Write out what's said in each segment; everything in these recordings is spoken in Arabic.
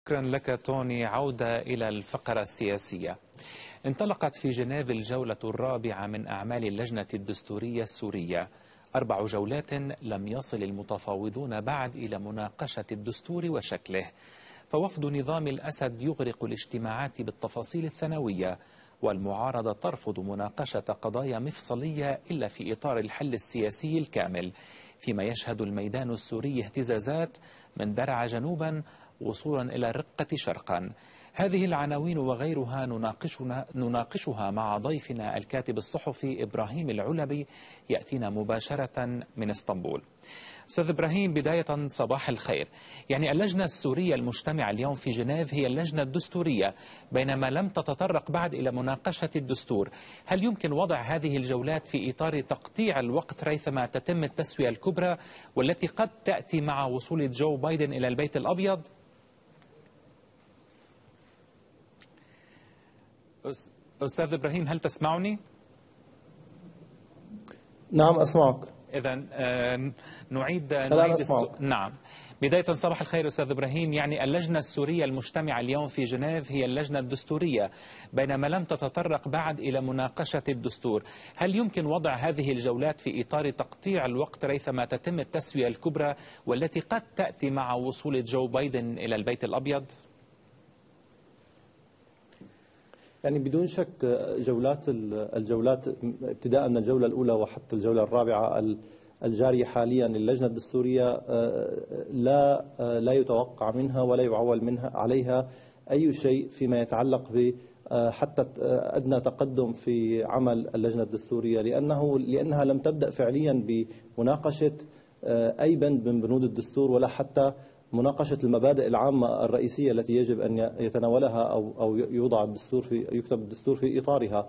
شكرا لك توني. عودة إلى الفقرة السياسية. انطلقت في جنيف الجولة الرابعة من أعمال اللجنة الدستورية السورية، 4 جولات لم يصل المتفاوضون بعد إلى مناقشة الدستور وشكله، فوفد نظام الأسد يغرق الاجتماعات بالتفاصيل الثانوية، والمعارضة ترفض مناقشة قضايا مفصلية إلا في إطار الحل السياسي الكامل، فيما يشهد الميدان السوري اهتزازات من درعا جنوبا وصولا إلى الرقة شرقا. هذه العناوين وغيرها نناقشها مع ضيفنا الكاتب الصحفي إبراهيم العلبي، يأتينا مباشرة من اسطنبول. أستاذ إبراهيم، بداية صباح الخير. يعني اللجنة السورية المجتمعة اليوم في جنيف هي اللجنة الدستورية، بينما لم تتطرق بعد إلى مناقشة الدستور. هل يمكن وضع هذه الجولات في إطار تقطيع الوقت ريثما تتم التسوية الكبرى والتي قد تأتي مع وصول جو بايدن إلى البيت الأبيض؟ أستاذ إبراهيم، هل تسمعني؟ نعم أسمعك. إذا نعيد نعم. بداية صباح الخير أستاذ إبراهيم. يعني اللجنة السورية المجتمعة اليوم في جنيف هي اللجنة الدستورية، بينما لم تتطرق بعد إلى مناقشة الدستور. هل يمكن وضع هذه الجولات في إطار تقطيع الوقت ريثما تتم التسوية الكبرى والتي قد تأتي مع وصول جو بايدن إلى البيت الأبيض؟ يعني بدون شك الجولات ابتداء من الجولة الأولى وحتى الجولة الرابعة الجارية حاليا للجنة الدستورية لا يتوقع منها ولا يعول عليها أي شيء فيما يتعلق ب حتى أدنى تقدم في عمل اللجنة الدستورية، لأنها لم تبدأ فعليا بمناقشة أي بند من بنود الدستور ولا حتى مناقشة المبادئ العامة الرئيسية التي يجب أن يتناولها أو يكتب الدستور في إطارها.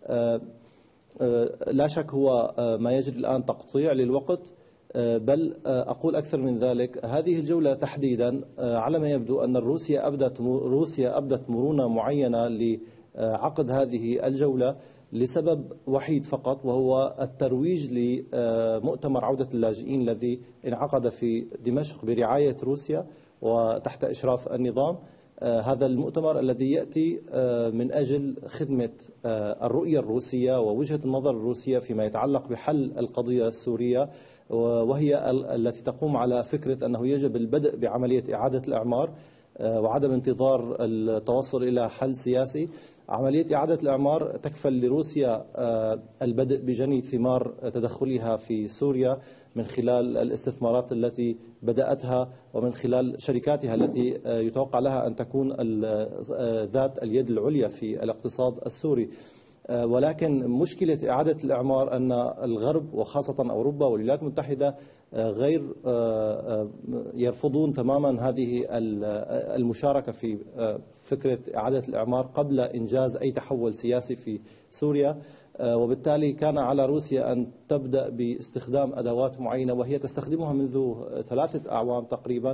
لا شك هو ما يجري الآن تقطيع للوقت، بل أقول أكثر من ذلك. هذه الجولة تحديدا على ما يبدو أن روسيا أبدت مرونة معينة لعقد هذه الجولة لسبب وحيد فقط، وهو الترويج لمؤتمر عودة اللاجئين الذي انعقد في دمشق برعاية روسيا وتحت إشراف النظام. هذا المؤتمر الذي يأتي من أجل خدمة الرؤية الروسية ووجهة النظر الروسية فيما يتعلق بحل القضية السورية، وهي التي تقوم على فكرة أنه يجب البدء بعملية إعادة الإعمار وعدم انتظار التوصل إلى حل سياسي. عملية إعادة الإعمار تكفل لروسيا البدء بجني ثمار تدخلها في سوريا من خلال الاستثمارات التي بدأتها ومن خلال شركاتها التي يتوقع لها أن تكون ذات اليد العليا في الاقتصاد السوري. ولكن مشكلة إعادة الإعمار أن الغرب وخاصة أوروبا والولايات المتحدة غير يرفضون تماما هذه المشاركة في فكرة إعادة الإعمار قبل إنجاز أي تحول سياسي في سوريا، وبالتالي كان على روسيا أن تبدأ باستخدام أدوات معينة وهي تستخدمها منذ 3 أعوام تقريبا،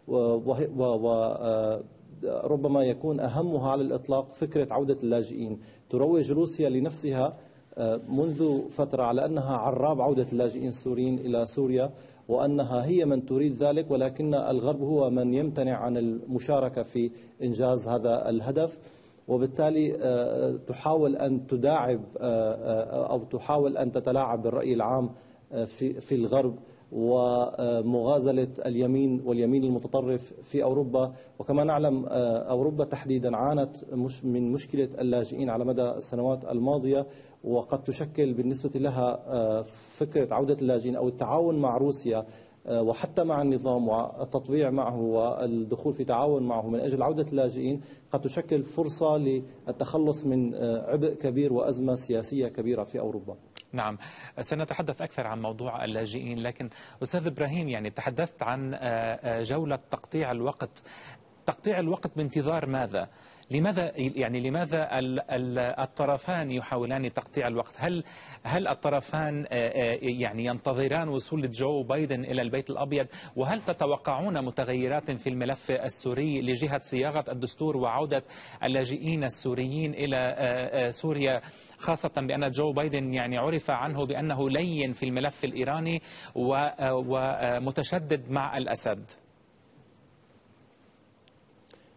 وربما يكون أهمها على الإطلاق فكرة عودة اللاجئين. تروج روسيا لنفسها منذ فترة على أنها عراب عودة اللاجئين السوريين إلى سوريا، وأنها هي من تريد ذلك، ولكن الغرب هو من يمتنع عن المشاركة في إنجاز هذا الهدف. وبالتالي تحاول أن تداعب أو تحاول أن تتلاعب بالرأي العام في الغرب ومغازلة اليمين واليمين المتطرف في أوروبا. وكما نعلم أوروبا تحديدا عانت من مشكلة اللاجئين على مدى السنوات الماضية، وقد تشكل بالنسبة لها فكرة عودة اللاجئين أو التعاون مع روسيا وحتى مع النظام والتطبيع معه والدخول في تعاون معه من أجل عودة اللاجئين قد تشكل فرصة للتخلص من عبء كبير وأزمة سياسية كبيرة في أوروبا. نعم، سنتحدث أكثر عن موضوع اللاجئين، لكن أستاذ إبراهيم يعني تحدثت عن جولة تقطيع الوقت. تقطيع الوقت بانتظار ماذا؟ لماذا الطرفان يحاولان تقطيع الوقت؟ هل الطرفان يعني ينتظران وصول جو بايدن إلى البيت الأبيض؟ وهل تتوقعون متغيرات في الملف السوري لجهة صياغة الدستور وعودة اللاجئين السوريين إلى سوريا، خاصة بأن جو بايدن يعني عرف عنه بأنه لين في الملف الإيراني ومتشدد مع الأسد؟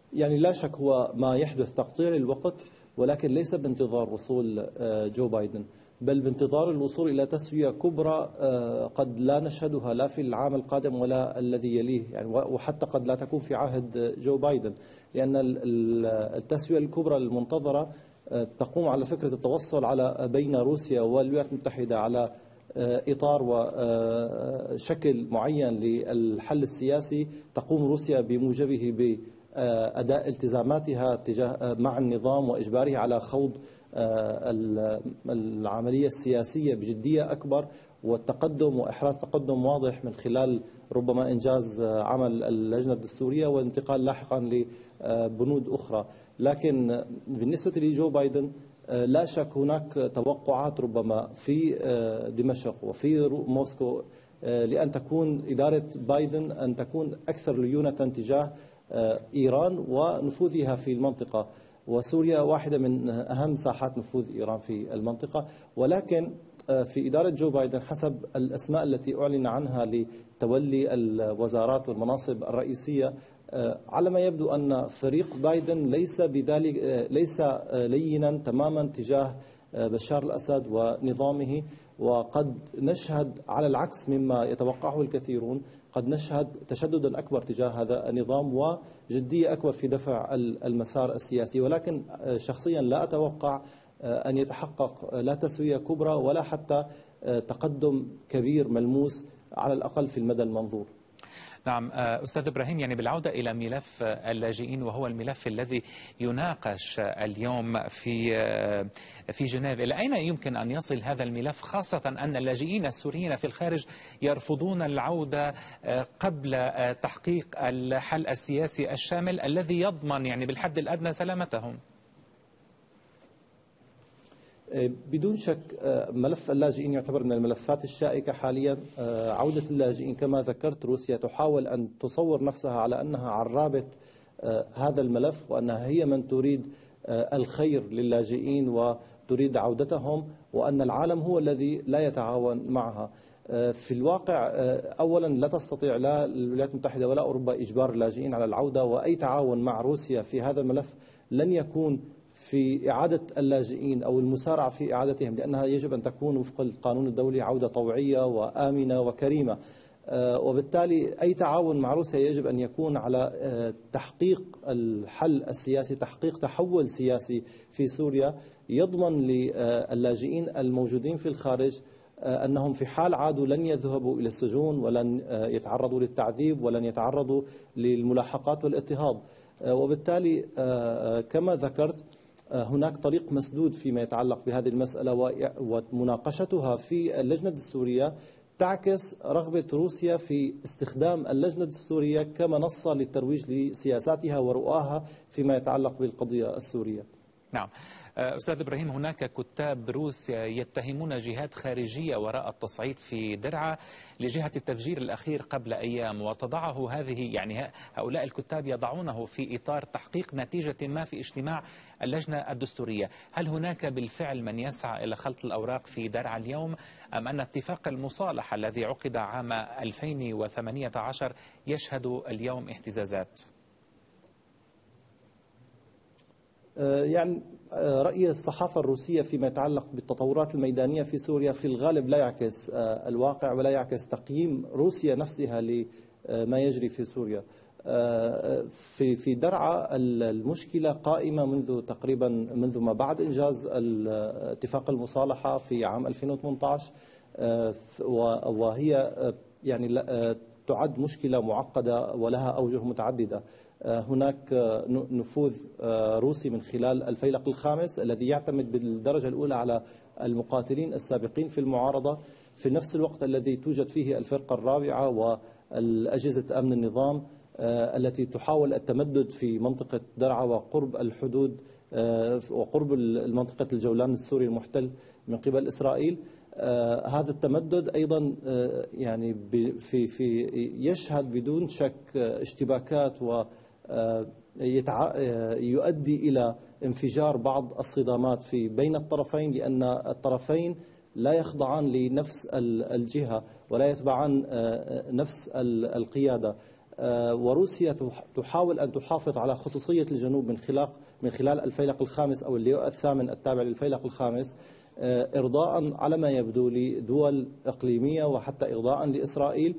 يعني لا شك هو ما يحدث تقطيع للوقت، ولكن ليس بانتظار وصول جو بايدن، بل بانتظار الوصول إلى تسوية كبرى قد لا نشهدها لا في العام القادم ولا الذي يليه، يعني وحتى قد لا تكون في عهد جو بايدن، لأن التسوية الكبرى المنتظرة تقوم على فكرة التوصل على بين روسيا والولايات المتحدة على إطار وشكل معين للحل السياسي تقوم روسيا بموجبه بأداء التزاماتها تجاه مع النظام وإجباره على خوض العملية السياسية بجدية أكبر والتقدم وإحراز تقدم واضح من خلال ربما إنجاز عمل اللجنة الدستورية والانتقال لاحقا لبنود أخرى. لكن بالنسبة لجو بايدن لا شك هناك توقعات ربما في دمشق وفي موسكو لأن تكون إدارة بايدن أن تكون أكثر ليونة تجاه إيران ونفوذها في المنطقة، وسوريا واحدة من أهم ساحات نفوذ إيران في المنطقة. ولكن في إدارة جو بايدن حسب الأسماء التي أعلن عنها لتولي الوزارات والمناصب الرئيسية، على ما يبدو أن فريق بايدن ليس بذلك ليس لينا تماما تجاه بشار الأسد ونظامه، وقد نشهد على العكس مما يتوقعه الكثيرون، قد نشهد تشددا أكبر تجاه هذا النظام وجدية أكبر في دفع المسار السياسي. ولكن شخصيا لا أتوقع أن يتحقق لا تسوية كبرى ولا حتى تقدم كبير ملموس على الأقل في المدى المنظور. نعم أستاذ إبراهيم، يعني بالعودة إلى ملف اللاجئين وهو الملف الذي يناقش اليوم في جنيف، إلى أين يمكن أن يصل هذا الملف، خاصة أن اللاجئين السوريين في الخارج يرفضون العودة قبل تحقيق الحل السياسي الشامل الذي يضمن يعني بالحد الأدنى سلامتهم؟ بدون شك ملف اللاجئين يعتبر من الملفات الشائكة حاليا. عودة اللاجئين كما ذكرت، روسيا تحاول أن تصور نفسها على أنها عرابة هذا الملف وأنها هي من تريد الخير للاجئين وتريد عودتهم، وأن العالم هو الذي لا يتعاون معها. في الواقع أولا لا تستطيع لا الولايات المتحدة ولا أوروبا إجبار اللاجئين على العودة، وأي تعاون مع روسيا في هذا الملف لن يكون في إعادة اللاجئين أو المسارعة في إعادتهم، لأنها يجب أن تكون وفق القانون الدولي عودة طوعية وآمنة وكريمة. وبالتالي أي تعاون مع روسيا يجب أن يكون على تحقيق الحل السياسي، تحقيق تحول سياسي في سوريا يضمن للاجئين الموجودين في الخارج أنهم في حال عادوا لن يذهبوا إلى السجون ولن يتعرضوا للتعذيب ولن يتعرضوا للملاحقات والاضطهاد. وبالتالي كما ذكرت هناك طريق مسدود فيما يتعلق بهذه المسألة، ومناقشتها في اللجنة الدستورية تعكس رغبة روسيا في استخدام اللجنة الدستورية كمنصة للترويج لسياساتها ورؤاها فيما يتعلق بالقضية السورية. نعم أستاذ إبراهيم، هناك كتاب روس يتهمون جهات خارجية وراء التصعيد في درعا لجهة التفجير الأخير قبل أيام، وتضعه هذه يعني هؤلاء الكتاب يضعونه في إطار تحقيق نتيجة ما في اجتماع اللجنة الدستورية. هل هناك بالفعل من يسعى إلى خلط الأوراق في درعا اليوم، أم أن اتفاق المصالحة الذي عقد عام 2018 يشهد اليوم اهتزازات؟ يعني رأي الصحافة الروسية فيما يتعلق بالتطورات الميدانية في سوريا في الغالب لا يعكس الواقع ولا يعكس تقييم روسيا نفسها لما يجري في سوريا. في درعا المشكلة قائمة منذ ما بعد إنجاز اتفاق المصالحة في عام 2018، وهي يعني تعد مشكلة معقدة ولها أوجه متعددة. هناك نفوذ روسي من خلال الفيلق الخامس الذي يعتمد بالدرجة الأولى على المقاتلين السابقين في المعارضة، في نفس الوقت الذي توجد فيه الفرقة الرابعة والأجهزة أمن النظام التي تحاول التمدد في منطقة درعا وقرب الحدود وقرب منطقة الجولان السوري المحتل من قبل إسرائيل. هذا التمدد أيضا يعني في يشهد بدون شك اشتباكات و يؤدي إلى انفجار بعض الصدامات بين الطرفين، لأن الطرفين لا يخضعان لنفس الجهة ولا يتبعان نفس القيادة. وروسيا تحاول أن تحافظ على خصوصية الجنوب من خلال الفيلق الخامس أو اللواء الثامن التابع للفيلق الخامس، إرضاء على ما يبدو لدول إقليمية وحتى إرضاء لإسرائيل.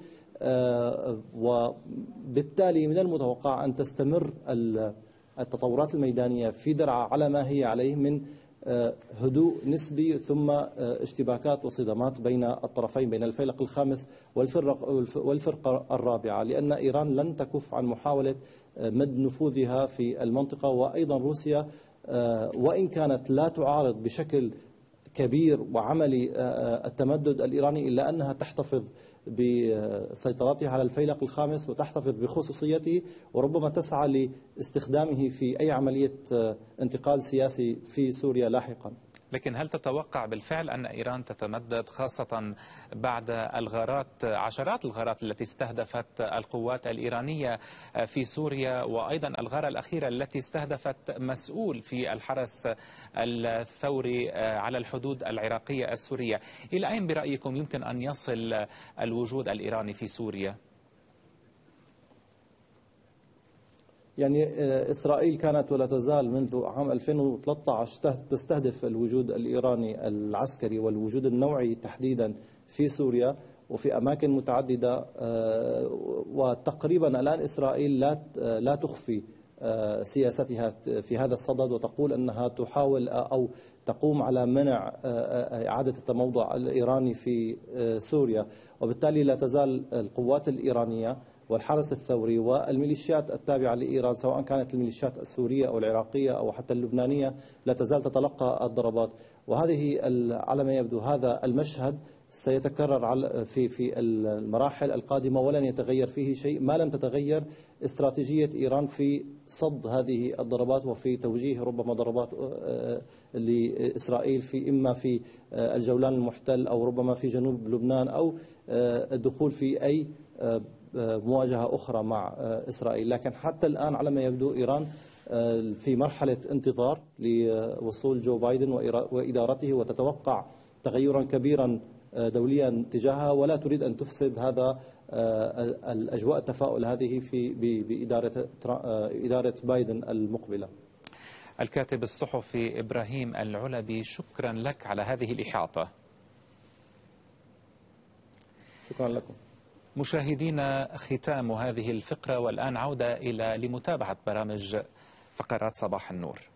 وبالتالي من المتوقع أن تستمر التطورات الميدانية في درعا على ما هي عليه من هدوء نسبي، ثم اشتباكات وصدامات بين الطرفين، بين الفيلق الخامس والفرقة الرابعة، لأن إيران لن تكف عن محاولة مد نفوذها في المنطقة. وأيضا روسيا وإن كانت لا تعارض بشكل كبير وعملي التمدد الإيراني، إلا أنها تحتفظ بسيطرتها على الفيلق الخامس وتحتفظ بخصوصيته، وربما تسعى لاستخدامه في أي عملية انتقال سياسي في سوريا لاحقا. لكن هل تتوقع بالفعل أن إيران تتمدد، خاصة بعد الغارات، عشرات الغارات التي استهدفت القوات الإيرانية في سوريا، وأيضا الغارة الأخيرة التي استهدفت مسؤول في الحرس الثوري على الحدود العراقية السورية؟ إلى أين برأيكم يمكن أن يصل الوجود الإيراني في سوريا؟ يعني إسرائيل كانت ولا تزال منذ عام 2013 تستهدف الوجود الإيراني العسكري والوجود النوعي تحديدا في سوريا وفي أماكن متعددة. وتقريبا الآن إسرائيل لا تخفي سياستها في هذا الصدد، وتقول أنها تحاول أو تقوم على منع إعادة التموضع الإيراني في سوريا. وبالتالي لا تزال القوات الإيرانية والحرس الثوري والميليشيات التابعة لإيران، سواء كانت الميليشيات السورية أو العراقية أو حتى اللبنانية، لا تزال تتلقى الضربات. وهذه على ما يبدو هذا المشهد سيتكرر في المراحل القادمة، ولن يتغير فيه شيء ما لم تتغير استراتيجية إيران في صد هذه الضربات وفي توجيه ربما ضربات لإسرائيل إما في الجولان المحتل أو ربما في جنوب لبنان أو الدخول في أي مواجهة أخرى مع إسرائيل. لكن حتى الآن على ما يبدو إيران في مرحلة انتظار لوصول جو بايدن وإدارته، وتتوقع تغيرا كبيرا دوليا تجاهها، ولا تريد أن تفسد هذا الأجواء التفاؤل هذه بإدارة بايدن المقبلة. الكاتب الصحفي إبراهيم العلبي، شكرا لك على هذه الإحاطة. شكرا لكم. مشاهدينا، ختام هذه الفقرة، والآن عودة لمتابعة برامج فقرات صباح النور.